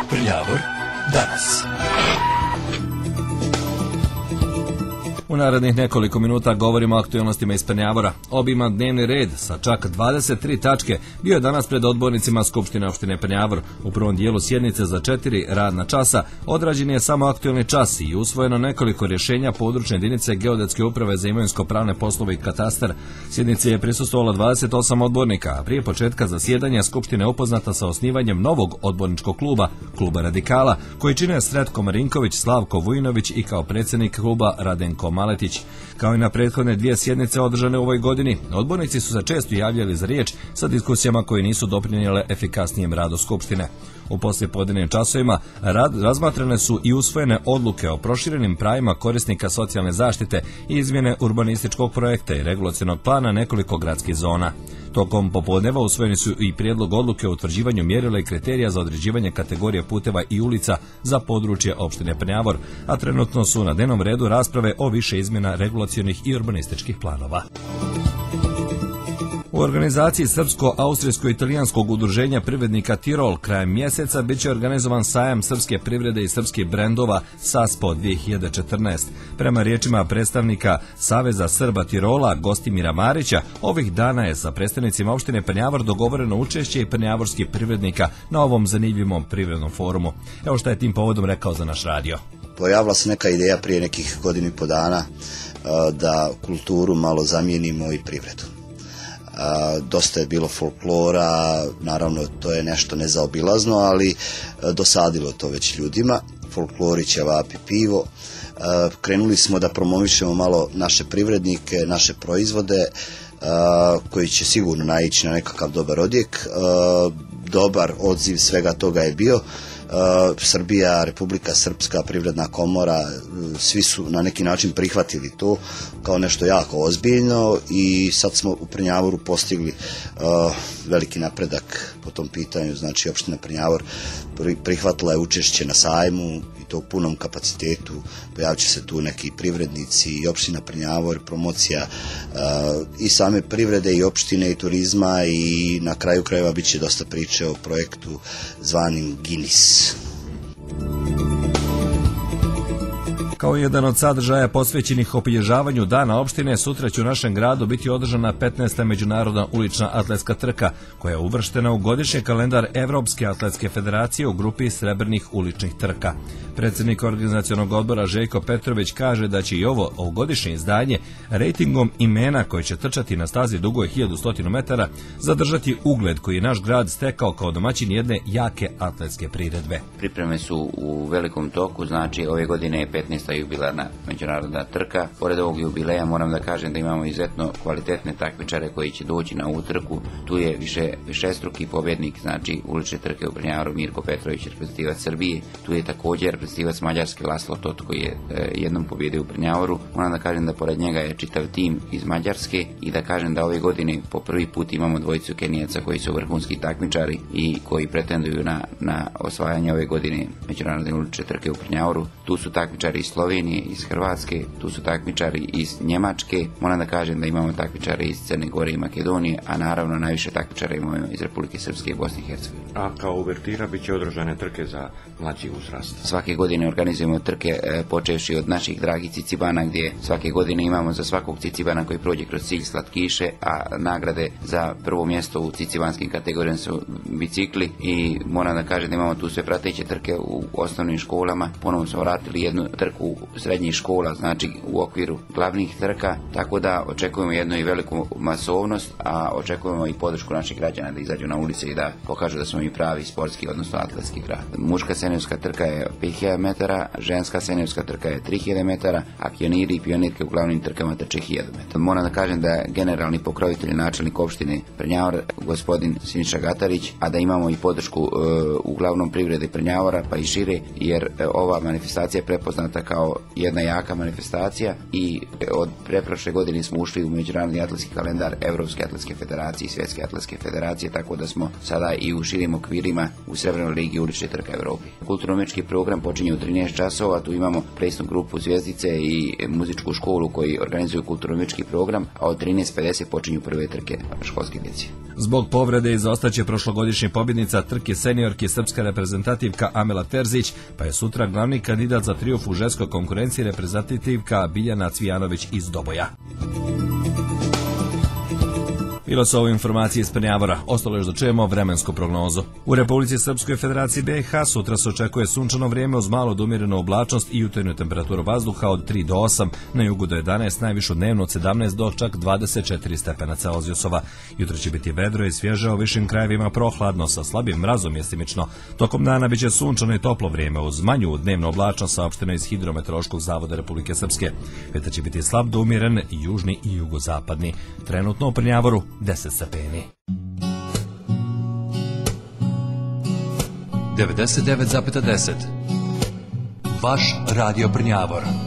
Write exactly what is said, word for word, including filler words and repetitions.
Prljavor danas. U narednih nekoliko minuta govorimo o aktualnostima iz Prljavora. Obiman dnevni red sa čak dvadeset tri tačke bio je danas pred odbornicima Skupštine opštine Prljavor. U prvom dijelu sjednice za četiri radna časa odrađen je samo aktualni čas i usvojeno nekoliko rješenja područne jedinice Geodetske uprave za imovinsko-pravne poslove i katastar. Sjednici je prisustvovalo dvadeset osam odbornika, a prije početka zasjedanja Skupština je upoznata sa osnivanjem novog odborničkog kluba, Kluba Radikala, koji čine Sretko Marinković, Slavko Vujinović i kao predsjednik kluba Radenko Maletić. Kao i na prethodne dvije sjednice održane u ovoj godini, odbornici su se često javljali za riječ sa diskusijama koje nisu doprinijele efikasnijem radu Skupštine. U poslijepodnevnim časovima rad, razmatrane su i usvojene odluke o proširenim pravima korisnika socijalne zaštite i izmjene urbanističkog projekta i regulacionog plana nekoliko gradskih zona. Tokom popodneva usvojeni su i prijedlog odluke o utvrđivanju mjerila i kriterija za određivanje kategorije puteva i ulica za područje opštine Prljavor, a trenutno su na dnevnom redu rasprave o više izmjena regulacionih i urbanističkih planova. U organizaciji Srpsko-Austrijsko-Italijanskog udruženja privrednika Tirol krajem mjeseca bit će organizovan sajam srpske privrede i srpskih brendova SASPO dvije hiljade četrnaest. Prema riječima predstavnika Saveza Srba Tirola Gostimira Marića, ovih dana je sa predstavnicima opštine Prljavor dogovoreno učešće i prljavorskih privrednika na ovom zanimljivom privrednom forumu. Evo šta je tim povodom rekao za naš radio. Pojavila se neka ideja prije nekih godinu i po dana da kulturu malo zamijenimo i privredu. A, dosta je bilo folklora, naravno to je nešto nezaobilazno, ali a, dosadilo to već ljudima. Folklori, ćevapi, pivo. A, krenuli smo da promovišemo malo naše privrednike, naše proizvode, a, koji će sigurno naići na nekakav dobar odjek. A, dobar odziv svega toga je bio. Uh, Srbija, Republika Srpska, Privredna komora, svi su na neki način prihvatili to kao nešto jako ozbiljno i sad smo u Prljavoru postigli uh, veliki napredak po tom pitanju. Znači opština Prljavor prihvatila je učešće na sajmu i to u punom kapacitetu. Pojavit će se tu neki privrednici i opština Prljavor, promocija uh, i same privrede i opštine i turizma i na kraju krajeva bit će dosta priče o projektu zvanim Guinness. Kao jedan od sadržaja posvećenih obilježavanju Dana opštine, sutra će u našem gradu biti održana petnaesta međunarodna ulična atletska trka, koja je uvrštena u godišnji kalendar Evropske atletske federacije u grupi srebrnih uličnih trka. Predsjednik organizacionog odbora Željko Petrović kaže da će i ovo ovogodišnje izdanje rejtingom imena koje će trčati na stazi dugoj hiljadu sto metara zadržati ugled koji je naš grad stekao kao domaćin jedne jake atletske priredbe. Pripreme su u velikom toku, znači ove godine je petnaesta jubilarna međunarodna trka. Pored ovog jubileja moram da kažem da imamo izuzetno kvalitetne takmičare koji će doći na ovu trku. Tu je više višestruki pobjednik, znači ulične trke u Prljavoru Mirko Petrović, reprezentativac Srbije. Tu je također reprezentativac Mađarske Laslo Tot koji je e, jednom pobjedio u Prljavoru. Moram da kažem da pored njega je čitav tim iz Mađarske i da kažem da ove godine po prvi put imamo dvojicu Kenijaca koji su vrhunski takmičari i koji pretenduju na, na osvajanje ove godine međunarodne ulične trke u Prljavoru. Tu su takmičari iz Slovenije, iz Hrvatske, tu su takmičari iz Njemačke. Moram da kažem da imamo takmičare iz Crne Gore i Makedonije, a naravno najviše takmičara imamo iz Republike Srpske i Bosne i Hercegovine. A kao uvertira bit će održane trke za mlađi uzrast. Svake godine organizujemo trke e, počevši od naših dragih cicibana, gdje svake godine imamo za svakog cicibana koji prođe kroz cilj slatkiše, a nagrade za prvo mjesto u cicibanskim kategorijama su bicikli i moram da kažem da imamo tu sve prateće trke u osnovnim školama. Ponovno smo vratili jednu trku srednjih škola, znači u okviru glavnih trka, tako da očekujemo jednu i veliku masovnost, a očekujemo i podršku naših građana da izađu na ulice i da pokažu da smo mi pravi sportski, odnosno atletski grad. Muška seniorska trka je pet hiljada metara, ženska seniorska trka je tri hiljade metara, a pioniri i pionirke u glavnim trkama trče hiljadu metara. Moram da kažem da je generalni pokrovitelj načelnik opštine Prljavor gospodin Siniša Gatarić, a da imamo i podršku e, uglavnom privrede Prljavora pa i šire, jer e, ova manifestacija je prepoznata kao jedna jaka manifestacija i od preprošle godine smo ušli u međunarodni atletski kalendar Evropske atletske federacije i Svjetske atletske federacije, tako da smo sada i u širim okvirima u Srebrnoj ligi ulične trke Evropi. Kulturno-umjetnički program počinje u trinaest časova, tu imamo plesnu grupu Zvijezdice i muzičku školu koji organizuju kulturno-umjetnički program, a od trinaest pedeset počinju prve trke školske djece. Zbog povrede izostaće prošlogodišnja pobjednica trke seniorke srpska reprezentativka Amela Terzić, pa je sutra glavni kandidat za trijumf u ženskoj konkurenciji reprezentativka Biljana Cvijanović iz Doboja. Bilo su ovo informacije iz Prnjavora. Ostalo još da čujemo vremensku prognozu. U Republici Srpskoj Federaciji B i H sutra se očekuje sunčano vrijeme uz malo do umjerenu oblačnost i jutarnju temperaturu vazduha od tri do osam, na jugu do jedanaest, najvišu dnevno od sedamnaest do čak dvadeset četiri stepena Celzijusova. Jutro će biti vedro i svježe, u višim krajevima prohladno sa slabim mrazom mjestimično. Tokom dana biće sunčano i toplo vrijeme uz manju dnevnu oblačnost, saopšteno iz Hidrometeorološkog zavoda Republike Srpske. Vjetar će biti slab do umjeren, južni i jugozapadni. Trenutno u Prnjavoru deset stepeni. devedeset devet zarez deset Vaš radio Prnjavor.